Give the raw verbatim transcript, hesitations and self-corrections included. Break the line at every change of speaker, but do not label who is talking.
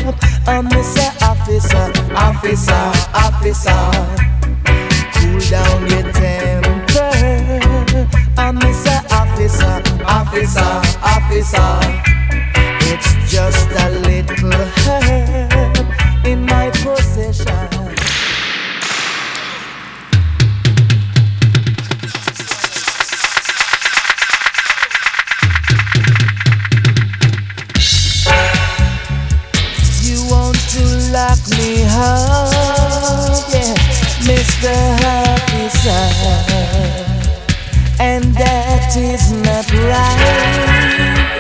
I'm Mister Officer, Officer, Officer. Cool down your temper. I'm Mister Officer, Officer, Officer. It's just a little herb in my possession. You want to lock me up, yeah, Mister Officer, and that is not right.